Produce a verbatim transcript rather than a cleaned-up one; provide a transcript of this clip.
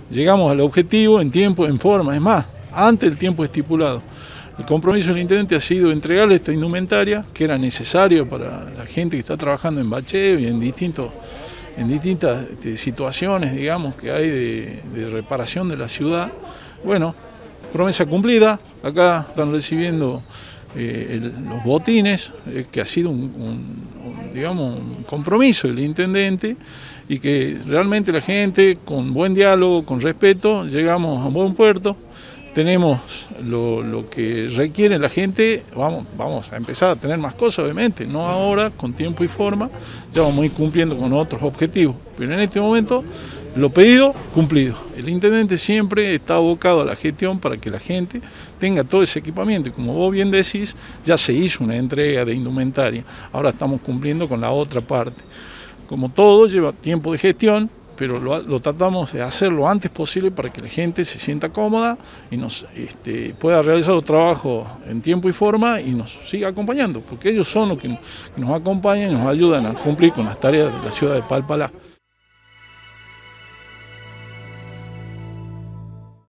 llegamos al objetivo en tiempo, en forma, es más, antes del tiempo estipulado. El compromiso del intendente ha sido entregarle esta indumentaria que era necesario para la gente que está trabajando en bacheo y en, distintos, en distintas este, situaciones, digamos, que hay de, de reparación de la ciudad. Bueno, promesa cumplida, acá están recibiendo eh, el, los botines, eh, que ha sido un, un, un, digamos, un compromiso del intendente y que realmente la gente, con buen diálogo, con respeto, llegamos a un buen puerto. Tenemos lo, lo que requiere la gente, vamos, vamos a empezar a tener más cosas obviamente, no ahora, con tiempo y forma, ya vamos a ir cumpliendo con otros objetivos, pero en este momento lo pedido, cumplido. El intendente siempre está abocado a la gestión para que la gente tenga todo ese equipamiento y como vos bien decís, ya se hizo una entrega de indumentaria, ahora estamos cumpliendo con la otra parte. Como todo lleva tiempo de gestión, pero lo, lo tratamos de hacer lo antes posible para que la gente se sienta cómoda y nos este, pueda realizar los trabajos en tiempo y forma y nos siga acompañando, porque ellos son los que nos acompañan y nos ayudan a cumplir con las tareas de la ciudad de Palpalá.